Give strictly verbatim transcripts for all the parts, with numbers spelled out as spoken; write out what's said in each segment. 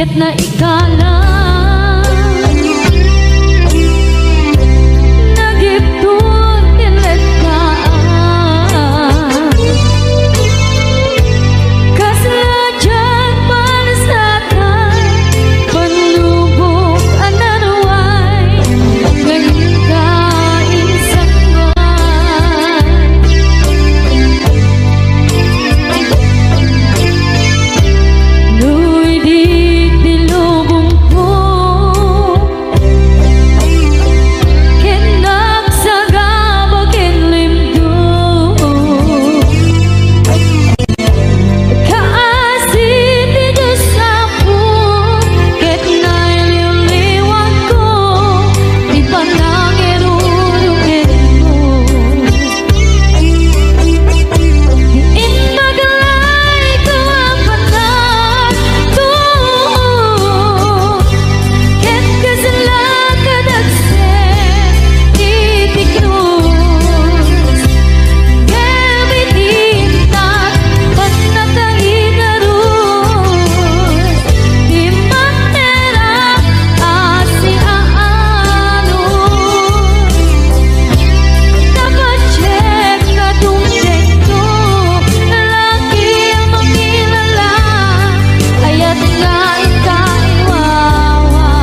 ket na ikala nagiptun tinlekaan kasadyan palasatan panlubog anarway ngayon kain sangwan nuy di dilubong po ken nagsagaba ken limdo kaasit di Diyos ako ket nailiw-liwag ko di panangirurungin mo inmagalay ko ang panan ko ket kasalan kadagsen titiknos gabitintak panatanginaros di matera asiaanos napachek ka tungtengko lalaki ang makilala ayat nga ikainwawa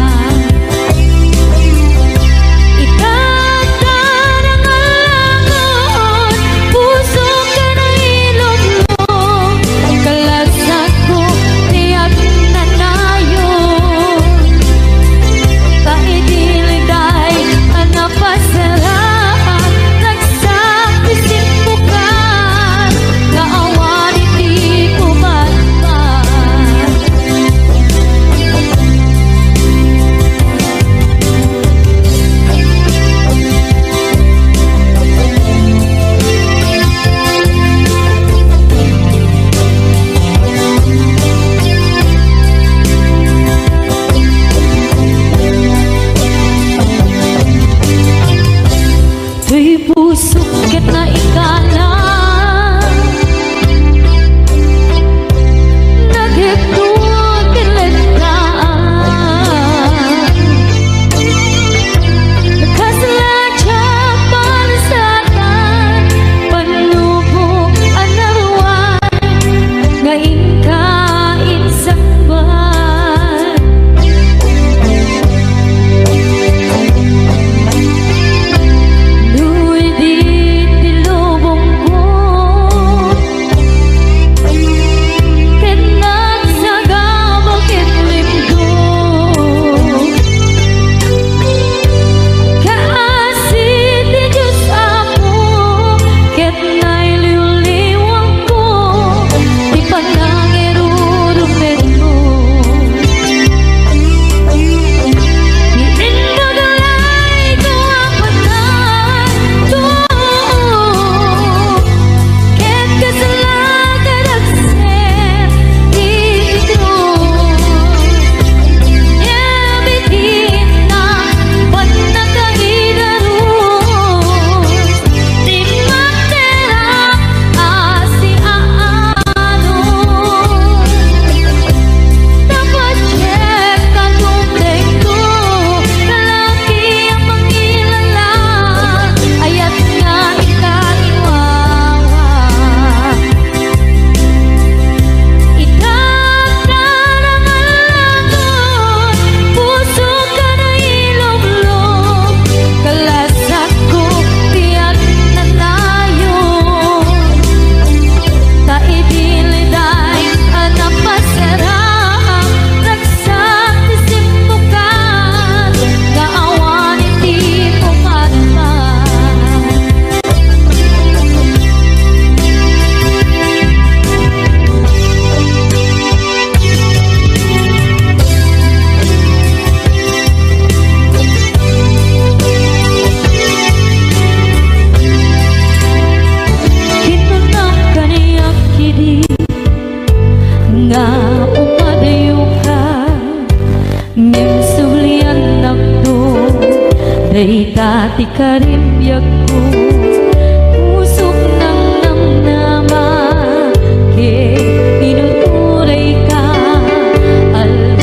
ikatan ang alangon puso ka na ilog-log kalasag ko tiyak na nayon kaidiliday ang napasarap nagsakisip mo ka naawan hindi ko matman tuy puso ket na ikala nagiptun tinlekaan kasadyan palasatan panlubog anarway ngayon kain sangban nuy di dilubong ko ket nagsagaba ket limdo kaasit di Diyos ako ket nailiw-liwag ko di panangirurungin mo inmagalay ko ang panan ko ket kasalan kadagsen titiknos gabitintak panatanginaros di matera asiaanos napachek ka tungtengko lalaki ang makilala ayat nga ikainwawa ikatan ang alangon puso ka na ilog-log kalasag ko tiyak na nayon kaidiliday ang napasarap nagsakisip mo ka naawan hindi ko matman kinunang kaniyak kidi nga umadayo ka ngem sulian nakdo day dati karimyak ko pusok ng namnama ke inuturay ka al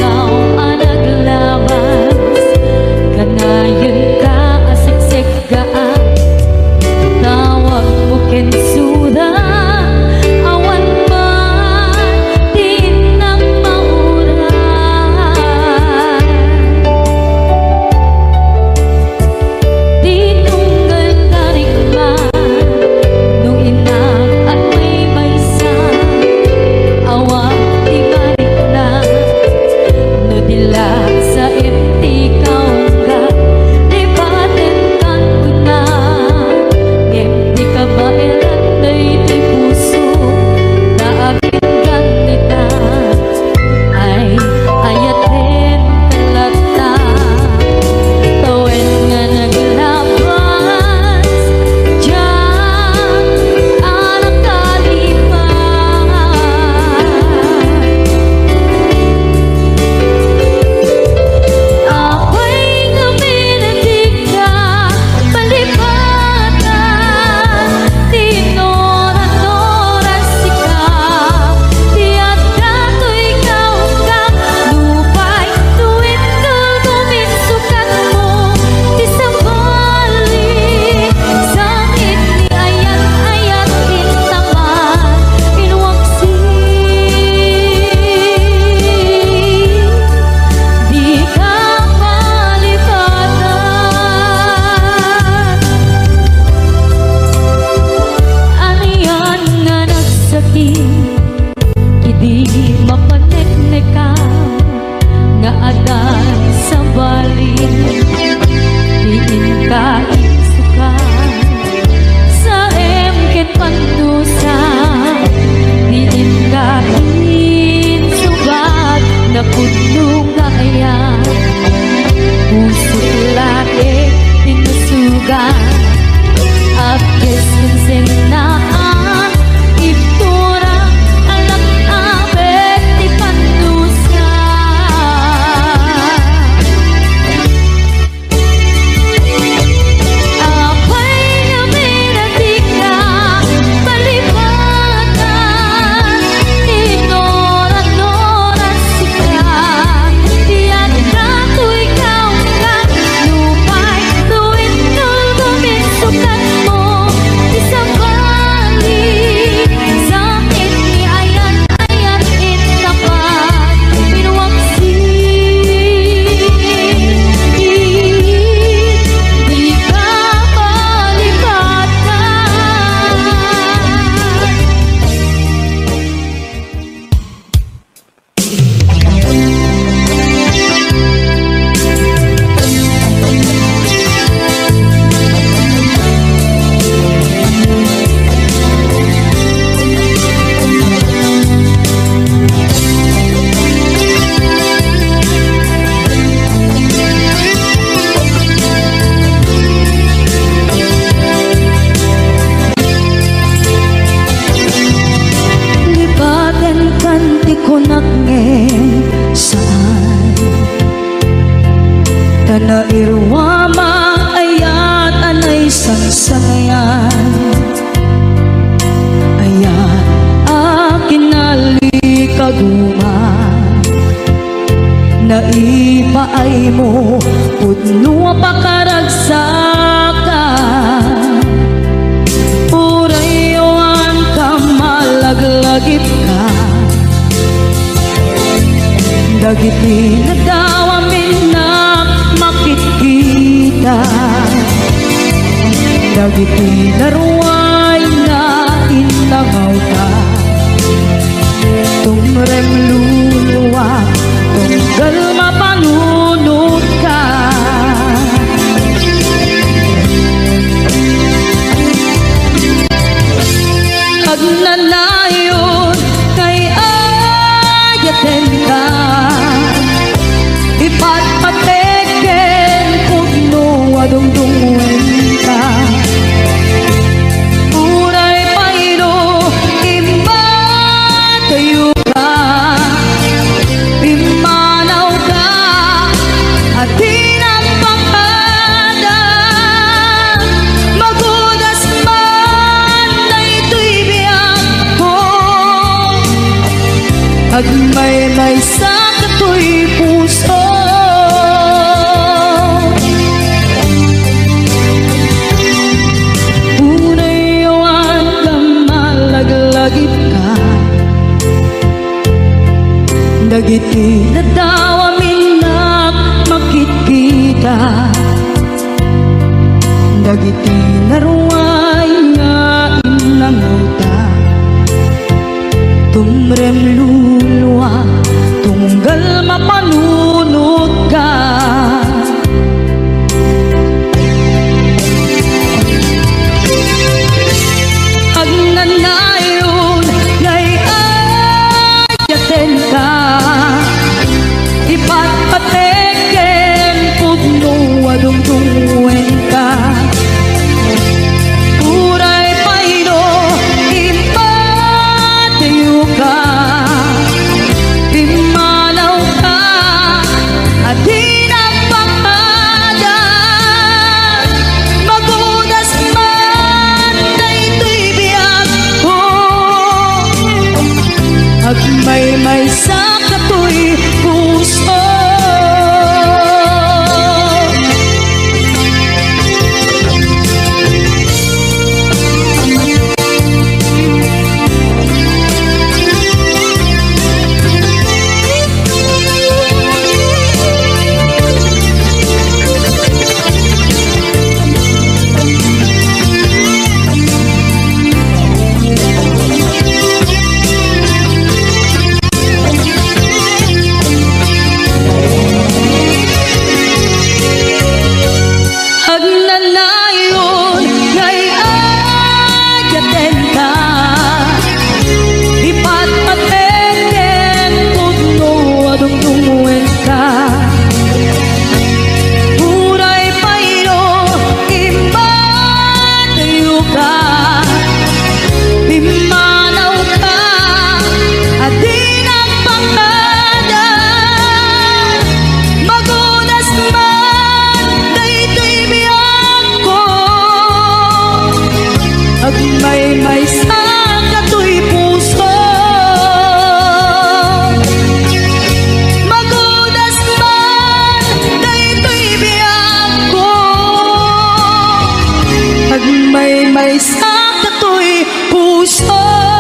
irwama ayat anay sangsangayan. Ayat akin nalikaguman, naipaay mo pudno pakaragsakan. Urayon ka malaglagip ka, dagiti na daw amin na makikita. Dagiti naruay na inangaw ta, tumrem luluwa tunggal mapanunod ka. Agnanayon kay ayaten ka, ipatpateken pugno adungdungwen ka. Uray payro imatayo ka, imanaw ka at tinapakada. Magudas man na ito'y biyak ko, agmay-may sa kato'y puso. Unayawan ka malaglagip ka, dagiti na daw amin na makikita. Dagiti naruay nga inangaw ta, tumrem luluwa tunggal mapanunod ka. Agnanayon ngay ayaten ka, ipatpateken pugno adungdungwen ka. Uray payno impatayo ka, imanaw ka at tinapakada. Magudas man na ito'y biyak ko, agmay-may sa kato'y puso. Agnanayon ngay ayaten ka, ipatpateken pugno adungdungwen ka. Uray payno impatayo ka, imanaw ka at tinapakada. Magudas man na ito'y biyak ko, agmay-may sa kato'y puso. Magudas man na ito'y biyak ko, agmay-may sa kato'y puso.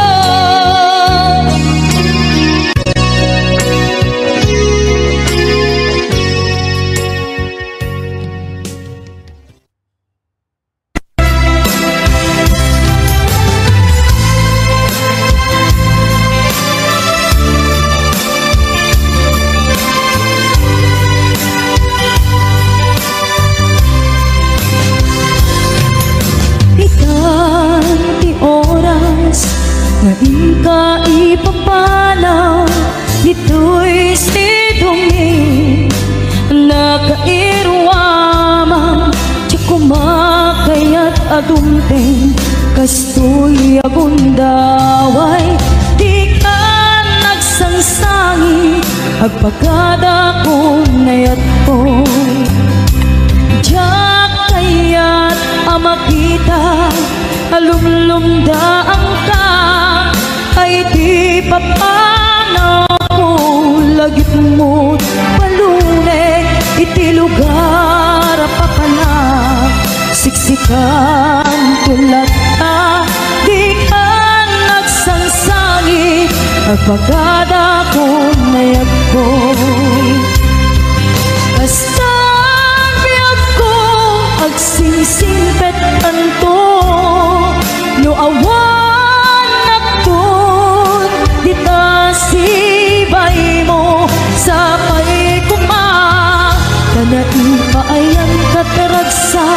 Ngayon ka ipapanaw, ito'y si Dumi, nakairwamang tiyak kumakayat adumteng, kastoy agundaway, di ka nagsangsangi, agpagkada ko nayat ko. Diyak kaya't amakita alumlumda ang ka ay di papanaw ko lagit mo't palune iti lugar papanak siksikan tulat na di ka nagsangsangit agpagada ko nayag ko kastan biyag ko agsingsingpet anto no awan nakton dita sibay mo sa pay kuma kanai paayan kataragsa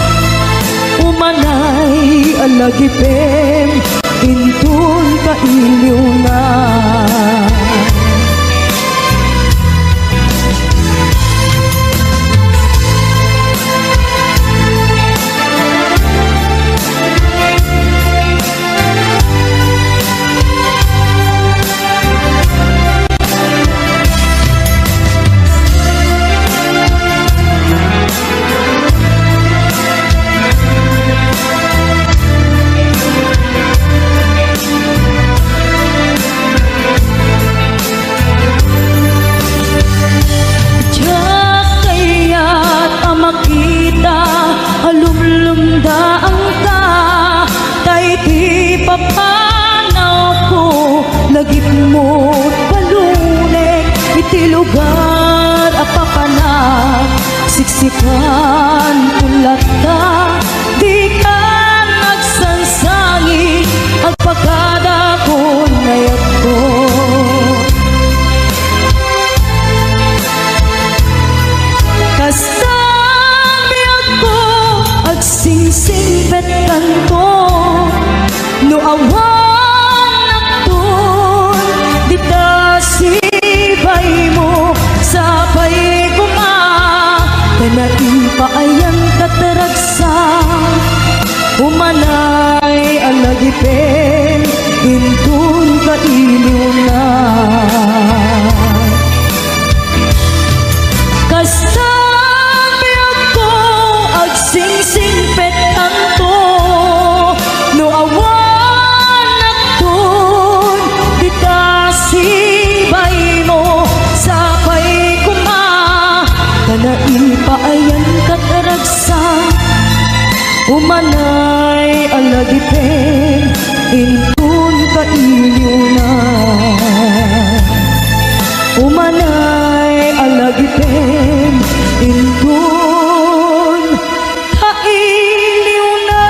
umanay alagipem intun kailiw na lagip mo't palunek iti lugar apapanak siksikan tulat ka di ka nagsansangi agpagada ko nayag ko kasabiyag ko agsingsingpet kanto no awan sibay mo sa pay kuma kanai paayan kataragsa umanay alagipin intun kailiw na kasabiyag ko agsingsingpet anto no awan nakton dita sibay mo sa pay kuma kanai paayan kataragsa umanay alagipin intun kailiw na umanay alagipin intun kailiw na.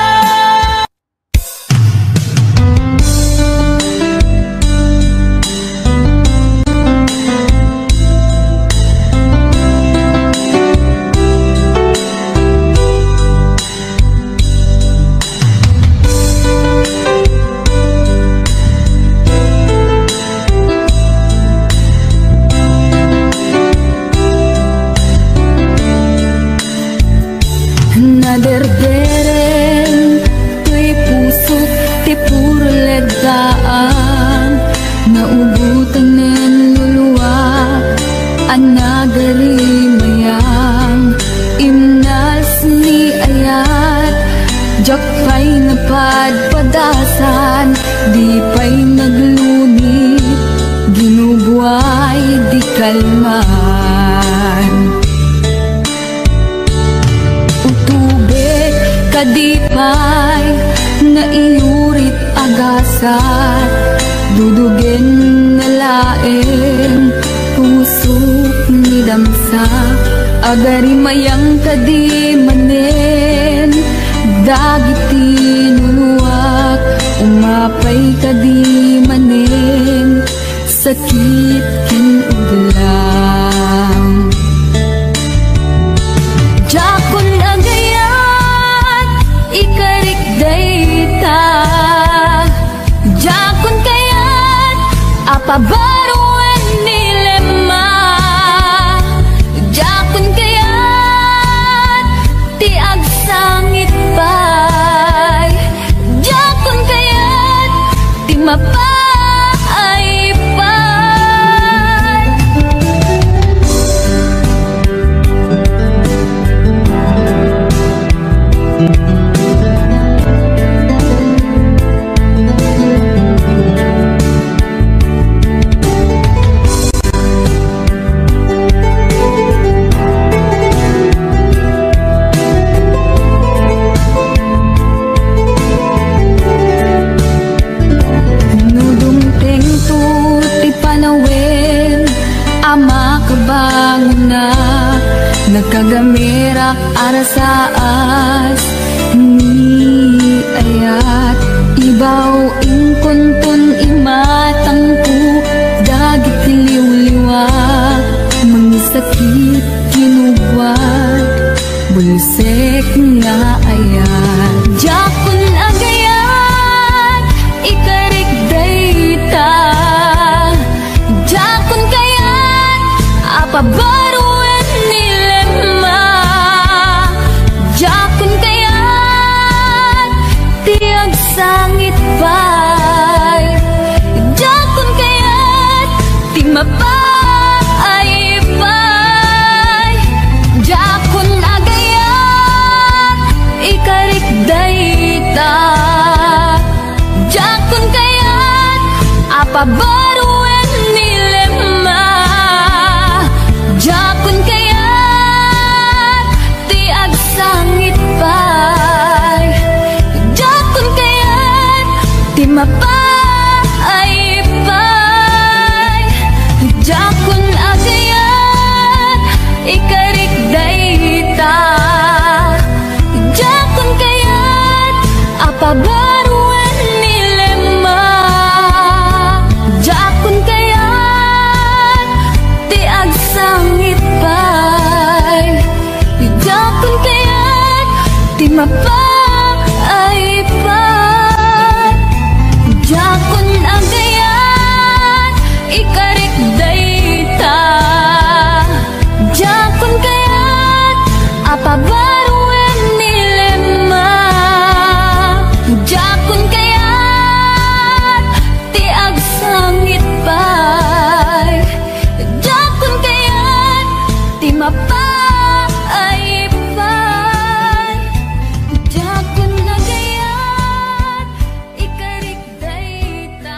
Naderdereng tuy pusot ti puro legdaan naubutan nen luluwa anagari mayang imnas ni ayat jak pay napadpadasan di pay naglunit ginubuay di kalman kadipay na iurit agasat dudugen na laeng pusok ni damsa agari mayang kadimanen dagiti nuluak umapay kadimanen sakit ken uglang jakon ikarik dayta jakon kayat apabaruan nilema jakon kayat ti agsangit pay jakon kayat ti mapay pay na nagkagamera arasaas ni ayat ibaw ingkonton imatangku dagit liw-liwa mangisakit kinubwat bulisek nga ayat jakon agayat ikarik dayta jakon kayat apabaruan nilema jakon kayat tiag sangit pay jakon kayat ti mapay pay jakon agayat ikarik dayta jakon kayat apabaruan nilema jakon kayat ti agsangit pay jakon kayat ti mapay pay jakon agayat ikarik dayta jakon kayat apabaruan nilema jakon kayat ti agsangit pay jakon kayat ti mapay pay jakon agayat ikarik dayta jakon kayat apabaruan nilema jakon kayat ti agsangit pay jakon kayat ti mapay pay jakon agayat ikarik dayta.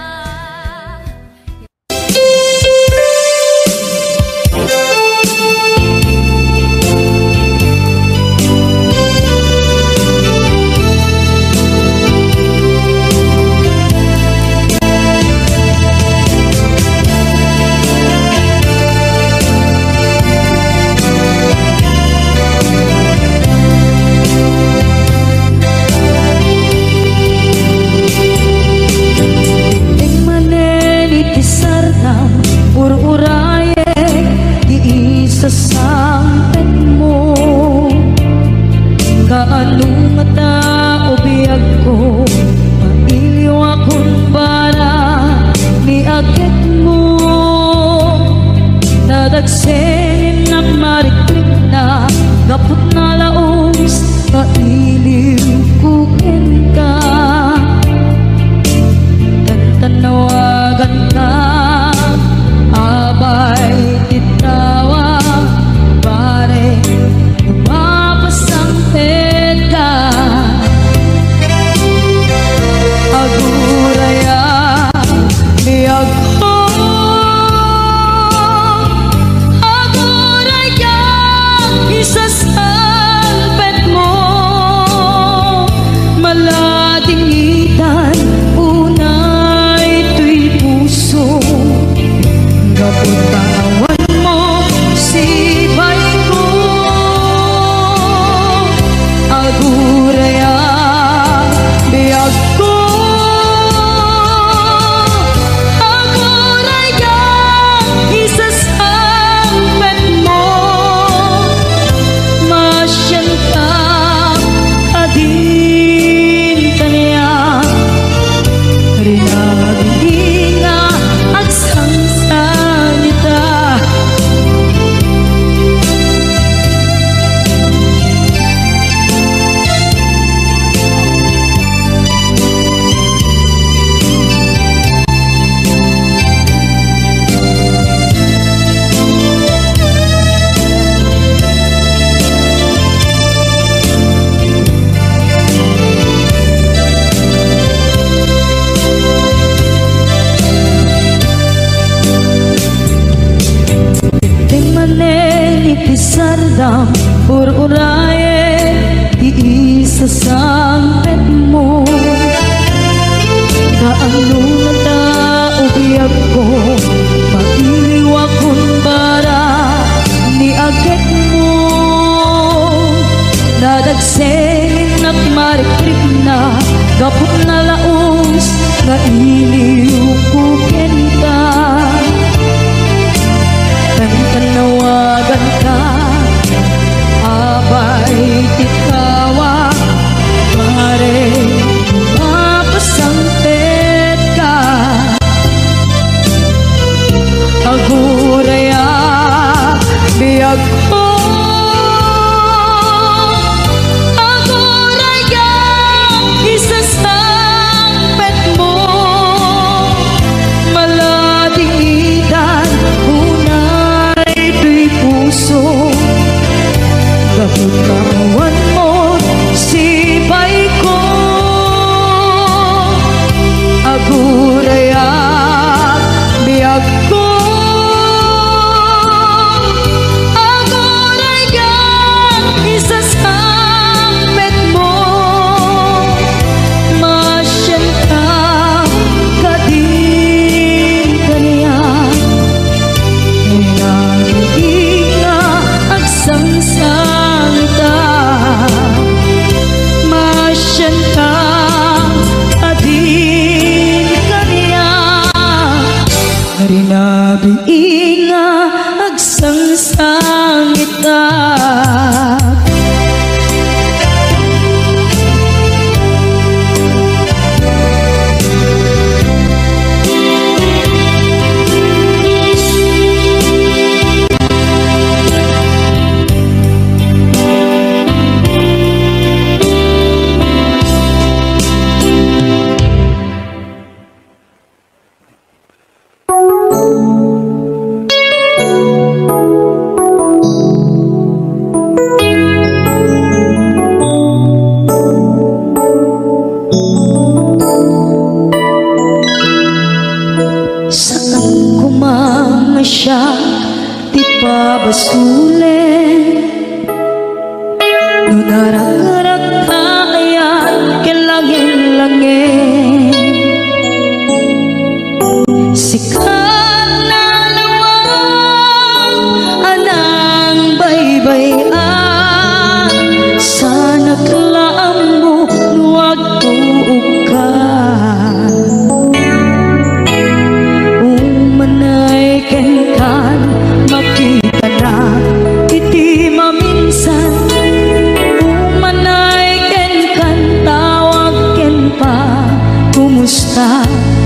Sasampet mo kaanong mata o biyag ko mailiw akong para ni agit mo nadagsenin na mariklik na kaput na laos kailiw kukin ka tantanawagan ka abay titawa pare lumapasang peta aguraya biyag ko aguraya isasalpet mo maladingitan unay tuy puso kapuntawan mo sibay ko aguraya biyag ko aguraya isasampet mo masyanta adin kanya rinabing nga at sangsanita sardam ur-uraye isasampet mo kaano na tao biyag ko magiliw akong bara Kaput na laos nga iliw kuken ka, kan tanawagan ka abay titawag pare mapasangpet ka. Aguraya biyag ko, aguraya isasangpet mo, maladingitan unay tuy puso. Gabot kawan mo sipay ko, aguraya biyag ko, aguraya isasangpet mo, masyan ka kadin kaniya, nagiging agsangsangta, masyan ka kadin kaniya, rinabiing agsangsangita. Saan kumanga siya di pabasulen, nudarag-arag kayan kilangin-langin, sikat na lawang anang baybayan, sana klaam mo nuwag tuog ka. Umanay ken kan makita na iti maminsan, umanay ken kan tawag ken pa kumusta.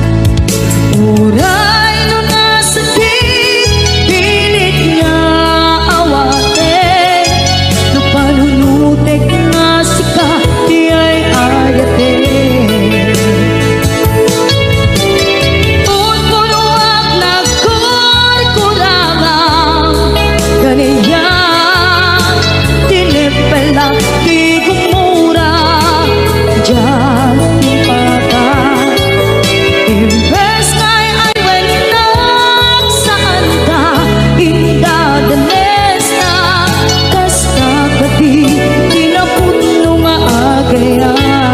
Uray no nasakit pilit nga awate, no panunutek nga sika di ay ayate. Unpunuak nagkurkurangang ganyan, tinipela di gumura dyan impakat. Imbes nga'y ay wenak saan ka indadanes na, kasta kadi tinapuno nga agaya.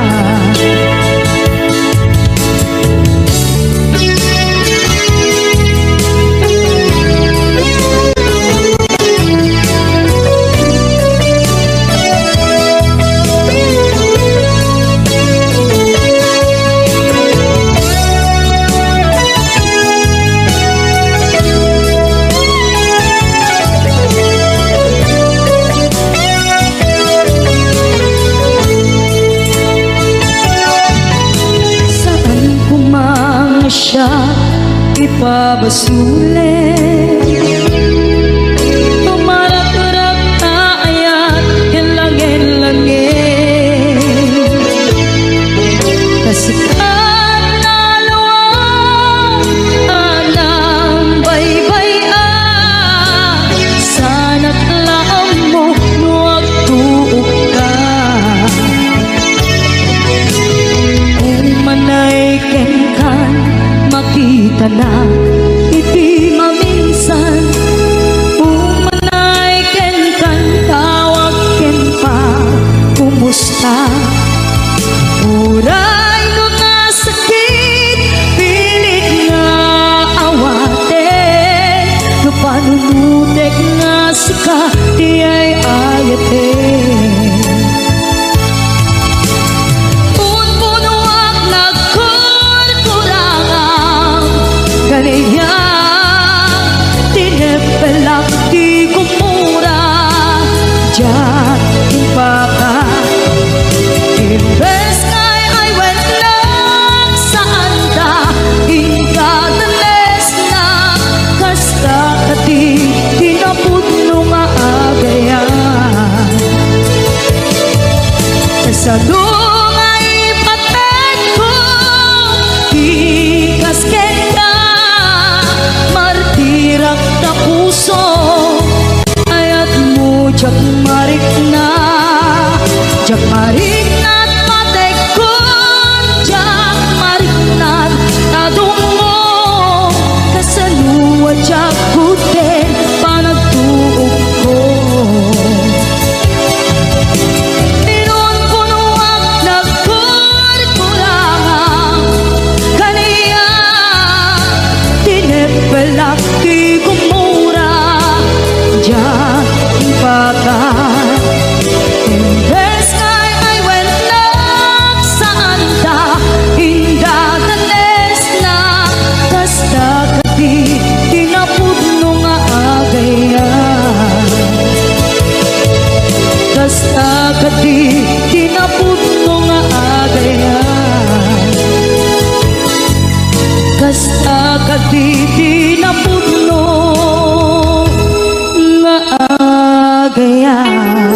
Saan kumanga siya ipabasulen, tumarap-rap na ayat kilangin-langin, kasikat na lawang anang baybayan, sana't laam mo nuwag tuog ka. Umanay ken kan makita na iti maminsan, umanay ken kan tawag ken pa kumusta. Uray no nasakit pilit nga awate, no panunutek nga sika di ay ayate. Unpunuak Jak marinat matekon, jak marinat tadungo, kasaluwa jak huten panagtuog ko. Inon punuak nagkurkulangang kaniya, tinepelak di kumura, jak ipakan. Basta kadi tinapudno nga agayan, basta kadi tinapudno nga agayan.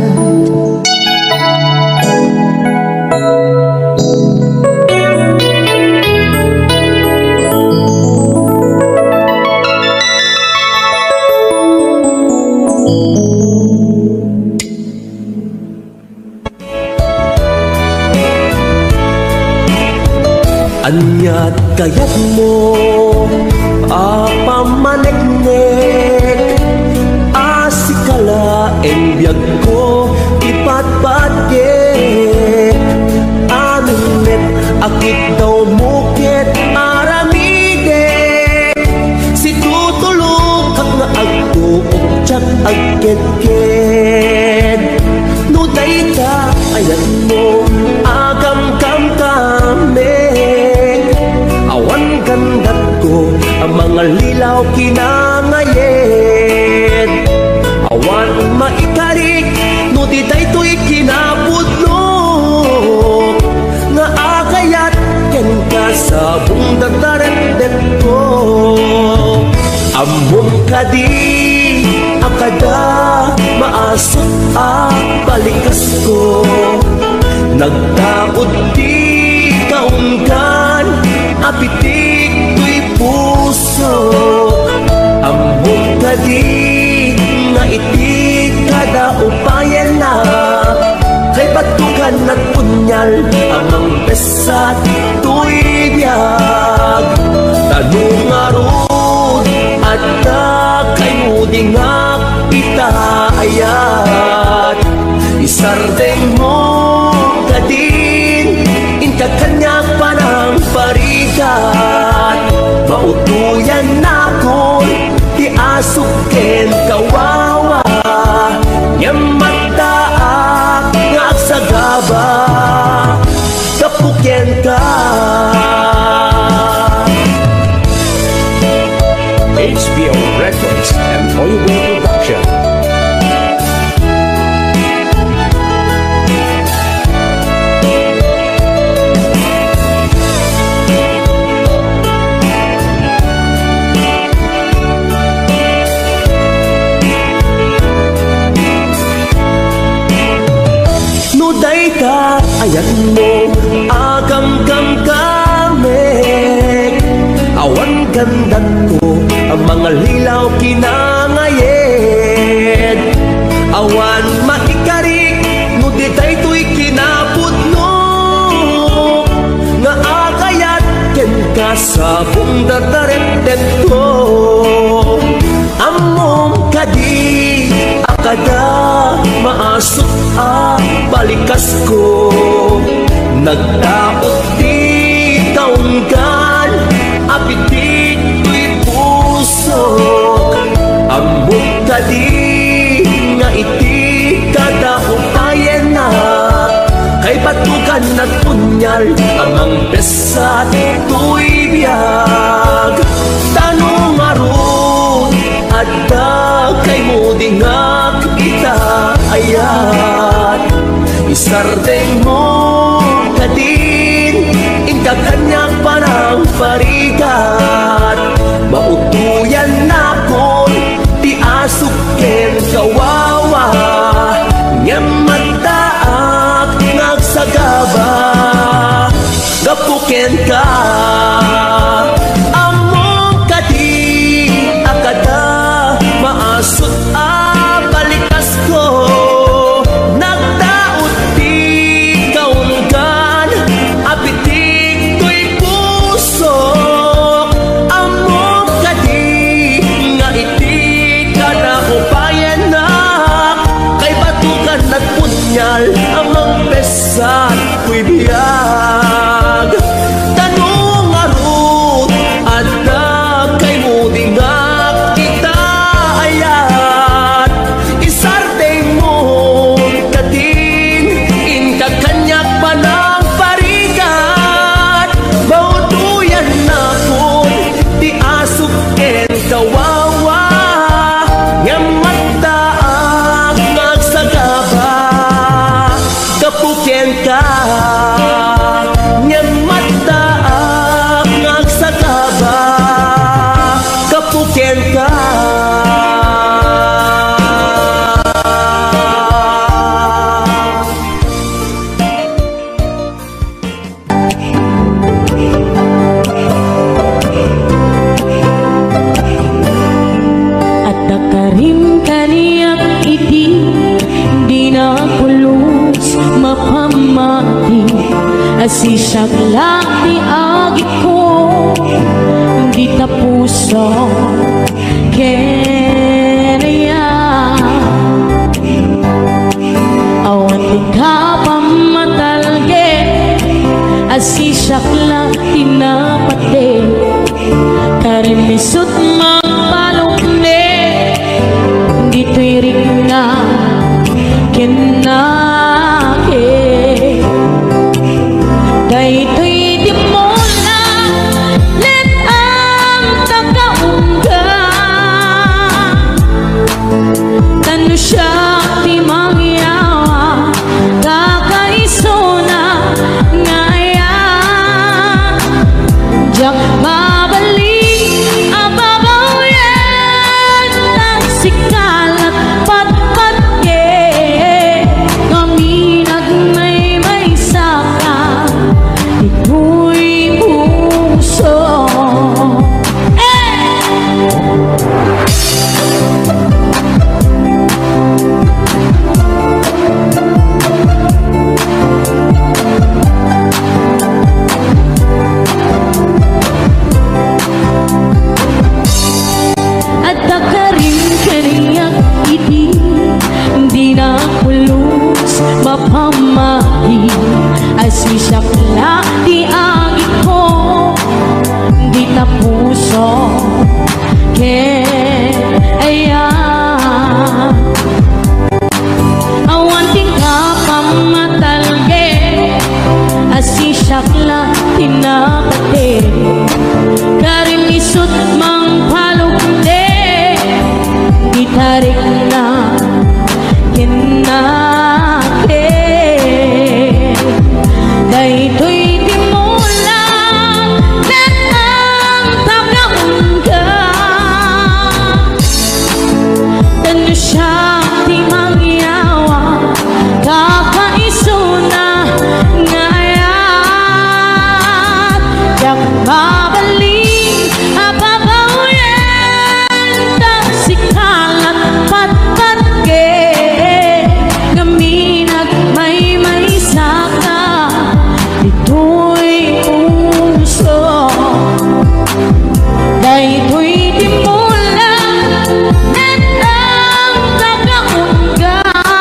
Anyat kayat mo apamaneknek, asikala en biyag ko ipatpatget. Aminet akit daw mukit aramide, si tutulog kag nga agtuok tsak agket-ket. Nuday ka ayat mo agam-gam kami, awan gandat ko ang mga lilaw kinangayet. Awan maikarik no di daytoy kinapudno, nga agayat ken ka sa bundataret ko. Amom kadi akada maasot at balikas ko, nagtaod di kaunggan apitik tuy puso. Among kadi nga iti kada upayan na, kay batukan at punyal amang pesat tuy biyag. Tanong arod at kay mudingak itaayat, isardeng mo kadin inkakanyak panang parikat. Mautuyan na ko ti asuken kawawa, nyamataak nga agsagaba kapukyan ka. H B O Records and Hollywood Production. Ayat mo agam-gam kami, awan gandat ko ang mga lilaw kinangayet. Awan maikarik no di daytoy kinapudno, nga agayat ken ka sa bundataret ko. Amom kadi akada maasot ang balikas ko, nagtaot di taunggan apitik tuy puso. Among kadi nga iti kada upayan na, kay batukan at punyal amang pesat tuy biyag. Tanong arod at kay mudingak itaayat, isardeng mo kadin inkakanyak panang parikat. Mautuyan na ko ti asuken kawawa, nyamataak ngagsagaba gapuken ka. Among kadi akada maasot a balikas ko, nagdaot di siyak lang di agi ko, di tapuso kaya awan di ka pamatalge, asi siyak lang tinapate, karinisot magpalukne, di tuirik na kinake. Daytoy di mo na let ang tagaungga, tanu siya di mangyawa, kakaiso na ngaya, jak mabalik ababaw yan ang sikalat patpatye, kami nagmay may saka ito'y puso. At takarin kaniyak idi, hindi na kulus mapamahi, asi siya pala di agi ko, di tapuso kaya awan di ka pamatalge, asi siya pala tinapate, karinisot mang palukde, gitarik na kinake. Daytoy di mo lang let ang tagaungga, tanu siya di mangyawa, kakaiso na ngayat, jak babalik ababaw yan ang sikalat patpatge, kami nagmay may saka ito'y puso. Daytoy di mo lang let ang tagaungga,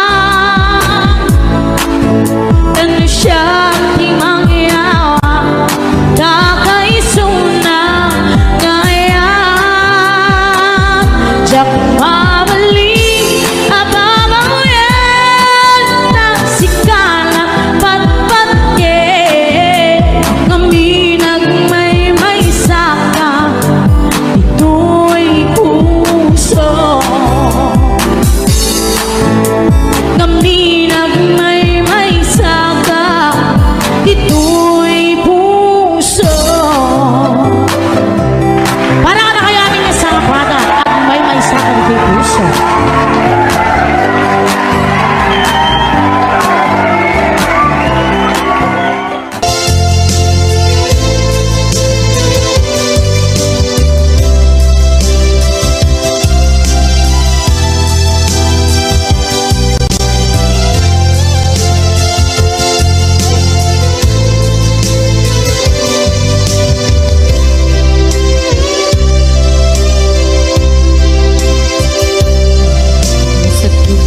tanu siya di mangyawa, kakaiso na ngayat, jak mabalik ababaw yan ang sikalat patpatye, kami nagmay may saka ito'y puso. Kami nagmay may saka ito'y puso. Para ka na kaya aming nasapata at may may saka ito'y puso. Sa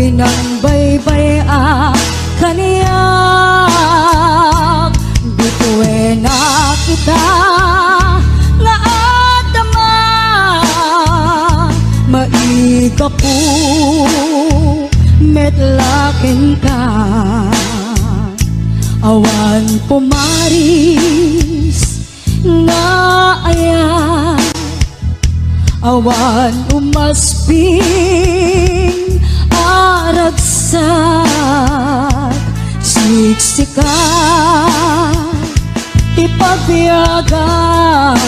pinangbaybay a kaniyak bituin na kita nga adama maiga po metlaken ka awan pumaris nga ayan awan umasping aragsak siksika ipagbiagak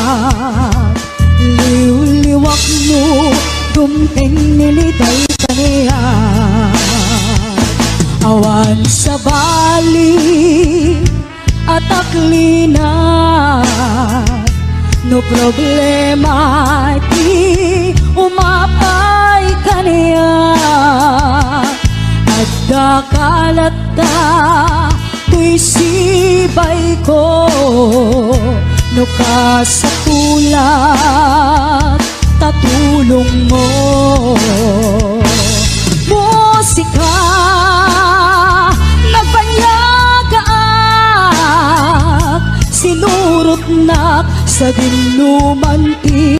liw-liwak mo dumteng niliday kaniya awan sa bali at aklina no problema di umapay kaniya at dakalata tuy sibay ko no kasatulat tatulong mo musika nagbanyagaan sinurot na sa dinumanti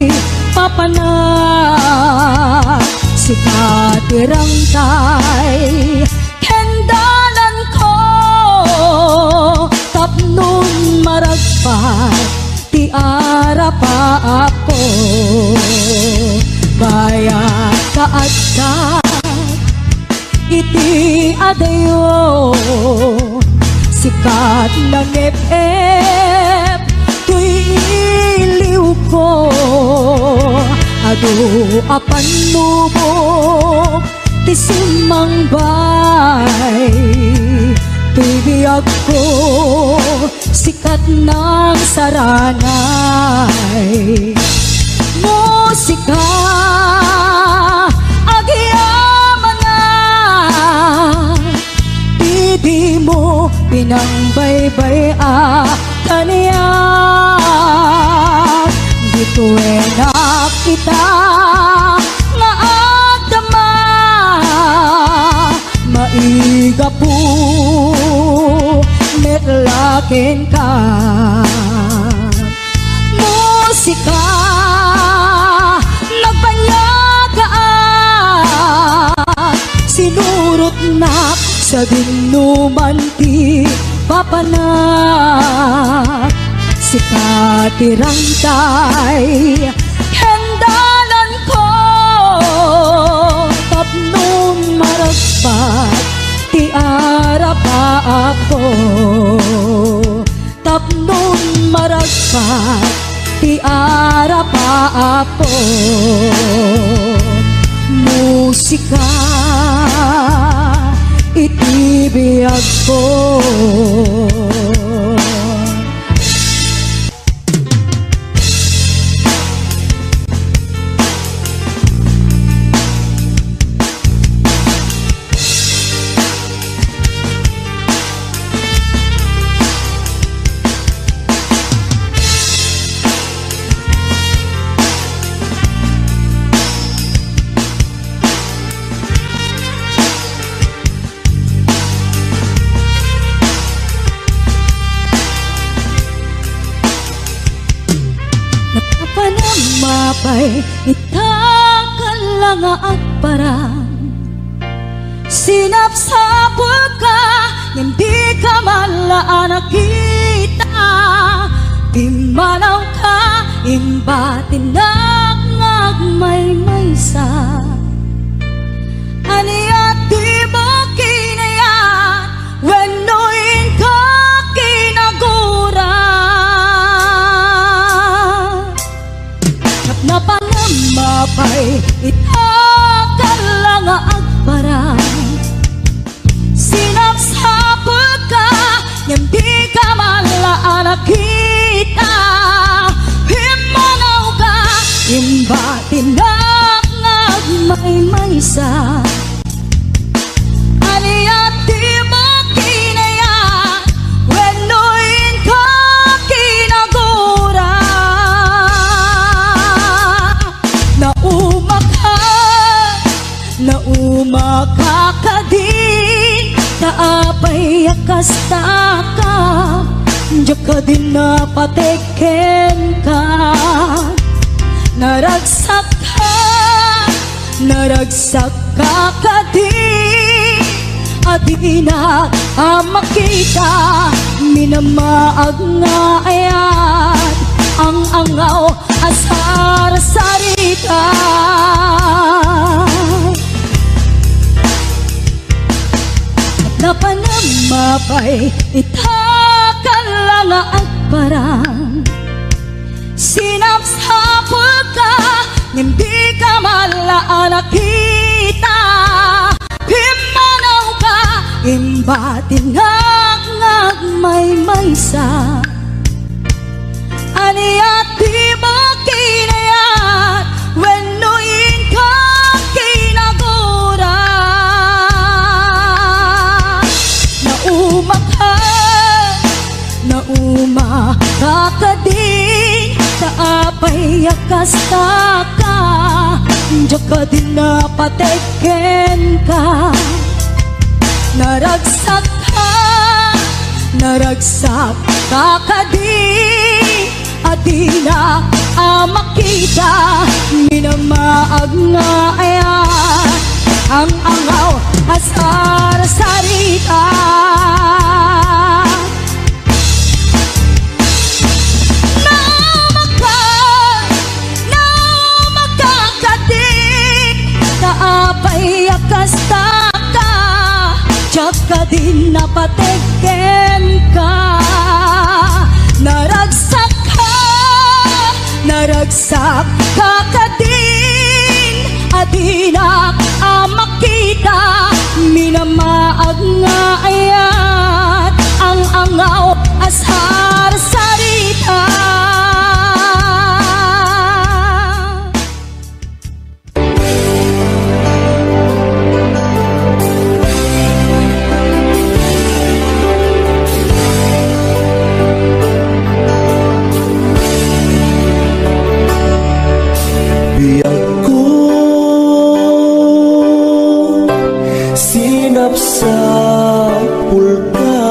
papanak sikatirang tay kendalan ko tapnon maragpat ti arapa ako bayat kaadkat iti adayo sikat ng F F tuy iliw ko ado apan lubog ti simang bay tuy biyag ko sikat ng saranay musika agyaman na di mo pinangbaybay a kaniyak bituin na kita nga adama maiga po metlaken ka musika nagbanyagaan sinurot na sa dinumanti papanak sikatirang tay hendalan ko tapnon maragpat ti arapa ako tapnon maragpat ti arapa ako musika itibiyag ko mapay itakan lang agparang sinapsapul ka hindi ka malaan nakita imanaw ka imbatinag ngagmay-maysa aniya di mo kinayat wenoin ka kinagura napanamapay itakan lang agparang sinapsapul ka hindi ka malaan nakita himanaw ka imbatinag ngagmay-maysa aniya di mo kinayat wenoin ka kinagura naumakak naumakak Taapay akasta ka, jaka din na patiken ka. Naragsak ka, naragsak ka kadin. Adi na ang makita, minamaag nga ayat. Ang angaw asar sarita. Napanamapay itakan lang ang parang sinapsapul ka, hindi ka malaan nakita. Himanaw ka, imbatinag ngag may maysa. Aniya di mo kinayat, wenuin ka kinagura. Nauma ka, nauma ka kadin. Taapay akasta ka, jaka din na patiken ka. Naragsak ka, naragsak ka kadin. Adi na ang makita, minamaag nga ayat. Ang angaw asar sarita. Taapay akasta ka, jaka din na patiken ka. Naragsak ka, naragsak ka kadin. Adi na ang makita, minamaag nga ayat. Ang angaw asar sarita. Sapul ka,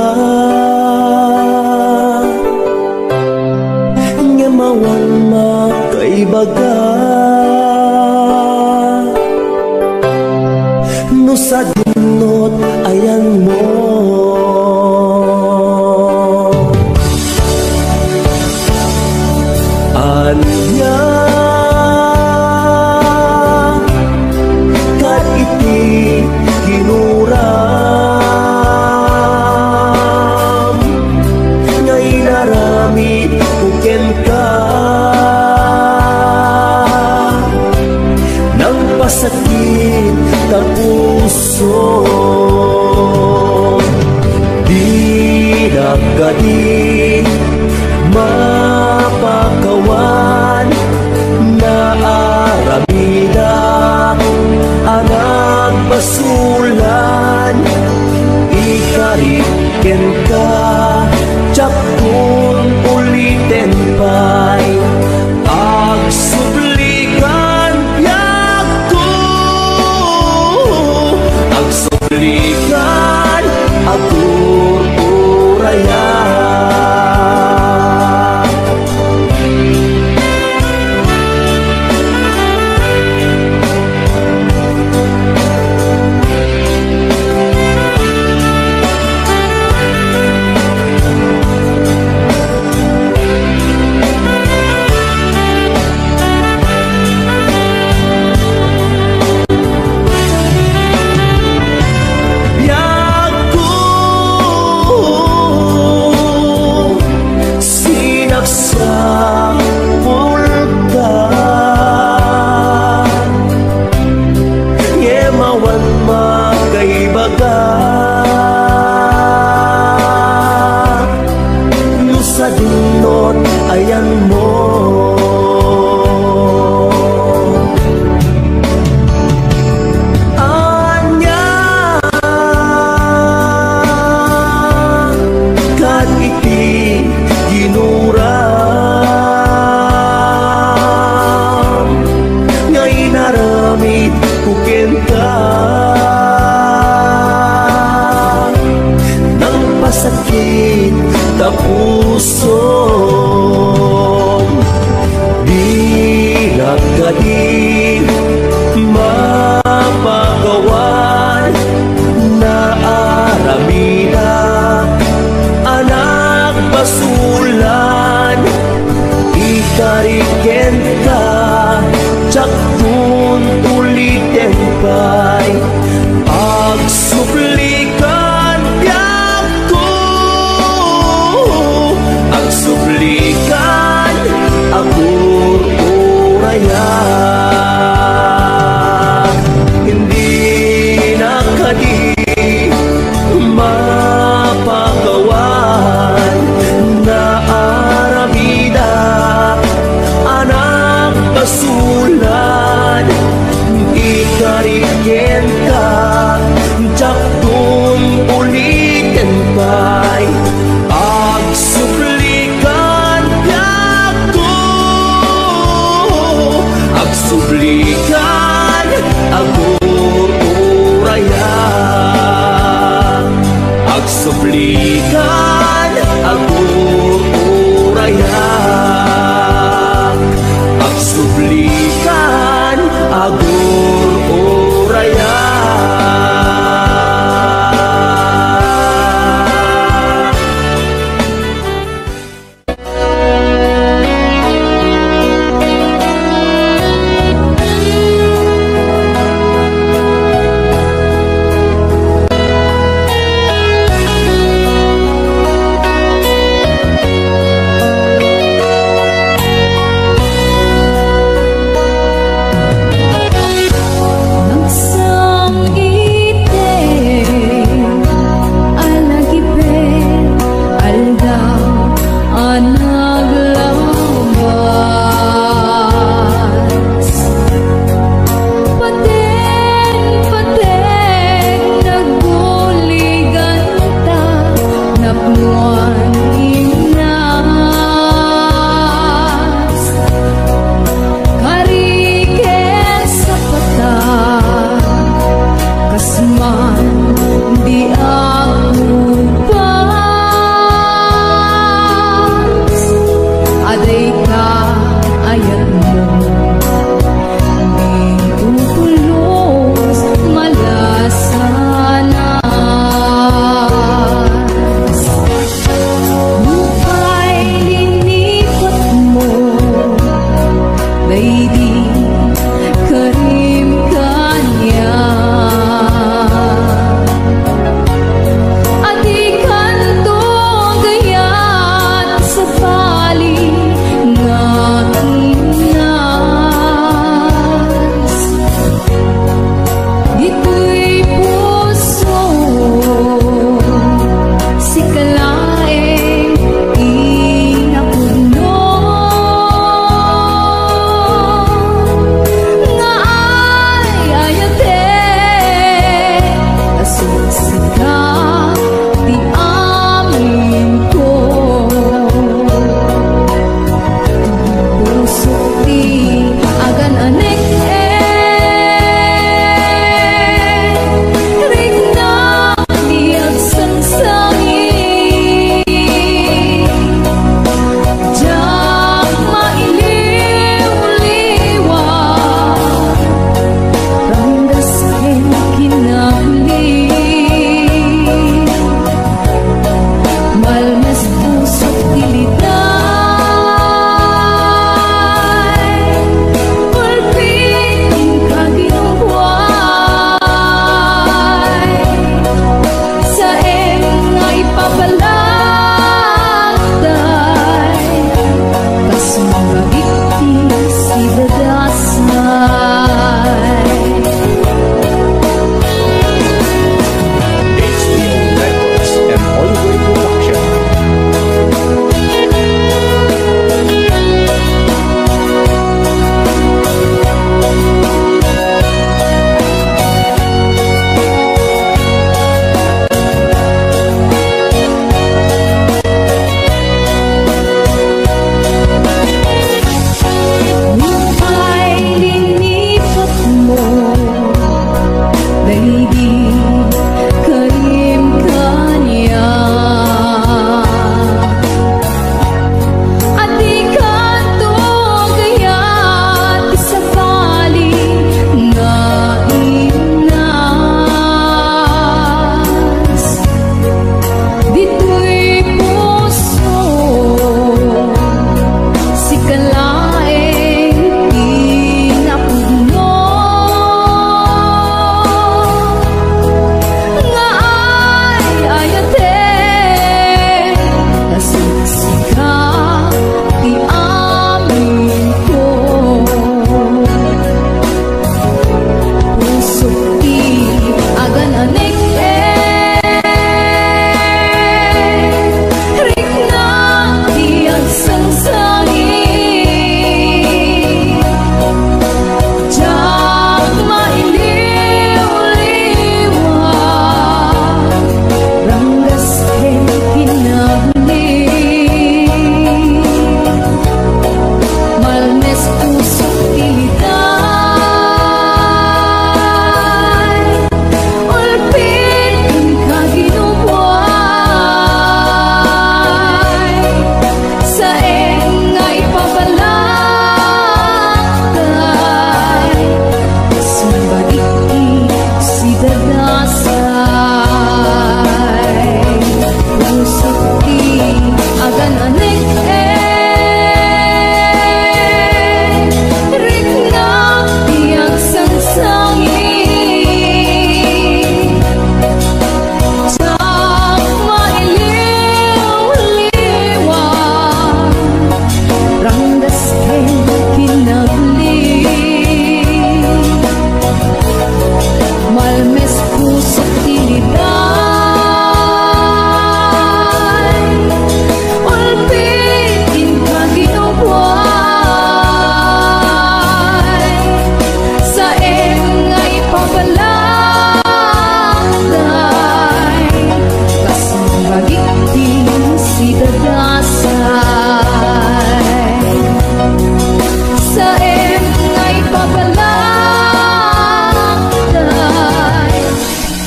ngemawan makaibaga. No sa dinot ayan mo, anya kat iti hinuram. Ngay narami uken ka, nang pasakit na puso. Di nagkadin mapakawan na aramida anak basulan. Ikariken ka, tiyakun ulitin pa'y agsublikan yak ko. Agsublikan agur urayan. kadi mapagawan na aramida anak basulan ikariken ka tsaktun ulitin pa'y agsuplikan biyak ko agsuplikan agur urayan hindi na kadi mapagawan na aramida anak basulan ikariken ka tsaktun ulitin pa'y agsuplikan biyak ko agsuplikan agur urayan agsuplikan agur urayan agsuplikan agur urayan. Nga ay ayaw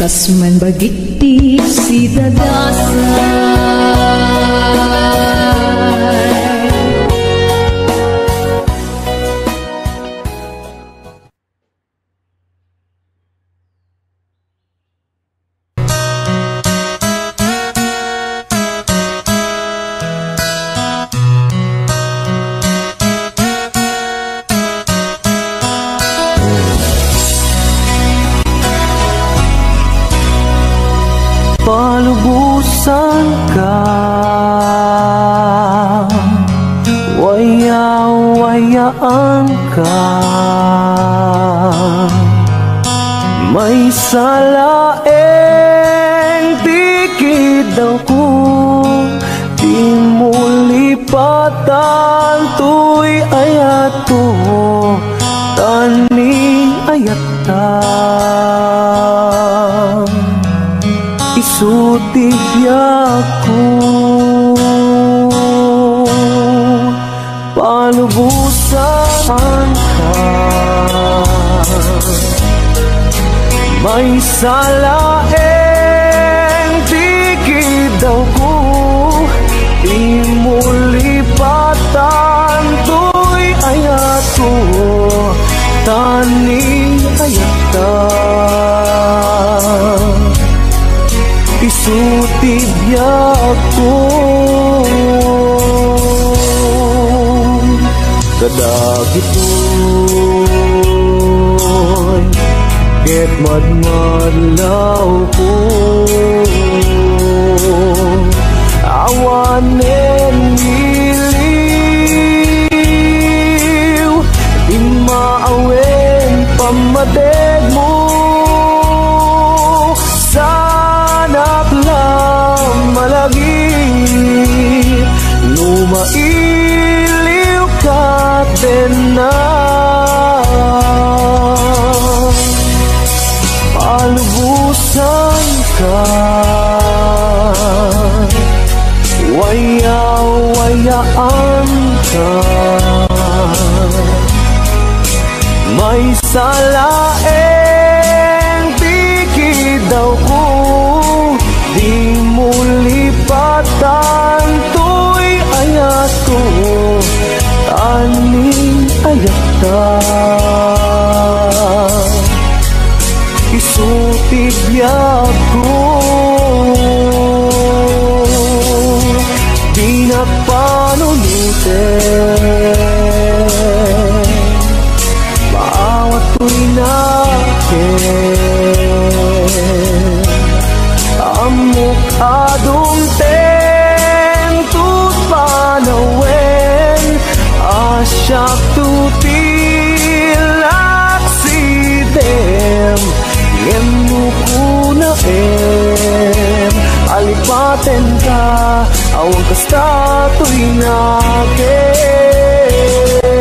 kasman bagiti si dadasay. Palubusan ka, waya-wayaan ka, may salaeng dikit daw ko, di mo lipatan tuy ayat ko, tani ayat ta. Isutigyak ko, palubusan ka, may salaeng dikit daw ko, di mo lipatan tuy ayat ko, tani ayat ka. Isutibyak ko, kadagit ko'y ket madmadlaw ko, awanen iliw, di maawen pamadeg mo. Mailiw ka din na, palubusan ka, waya-wayaan ka, may salaeng dikit daw ko, di mo lipatan tuy ayat ko, tani ayat ka. Isutibyak ko, di na panunutin, maawat ko'y nakin, amok adungten tut panawen, asyak tutilak sidem, ngem mukuna em, alipaten ka, awang kasta tuy nakin.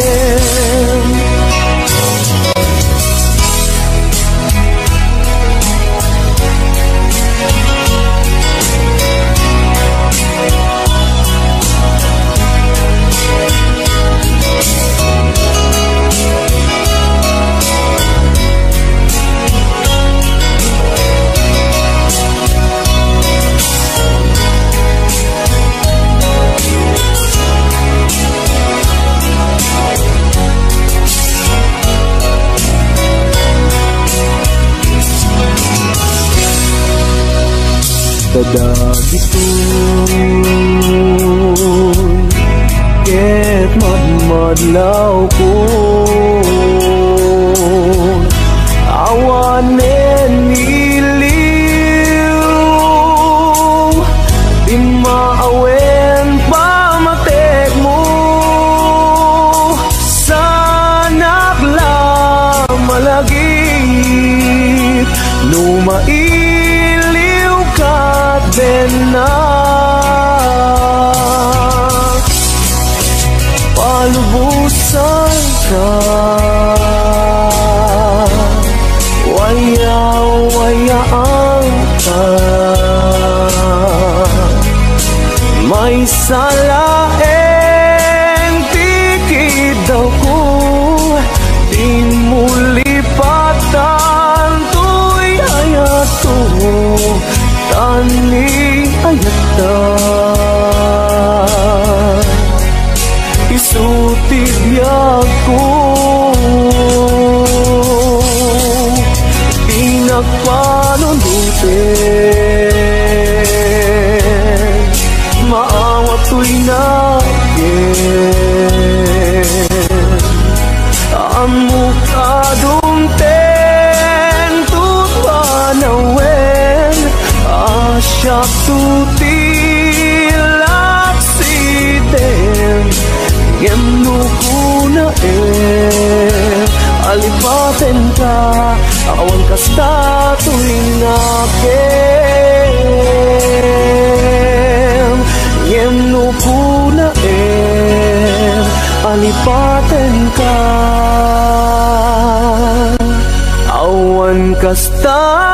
Kadagit ko'y ket madmadlaw ko, awanen iliw, di maawen pamatek mo, sanak lang malagip, lumait na, palubusan ka, waya-wayaan ka, may salaeng dikit daw ko, di mo lipatan tuy ayat mukadumten tutanawen asyak tutilak siden ngem nukuna eh alipaten ka awan kasta tuwing akin ngem nukuna eh alipaten ka awan kasta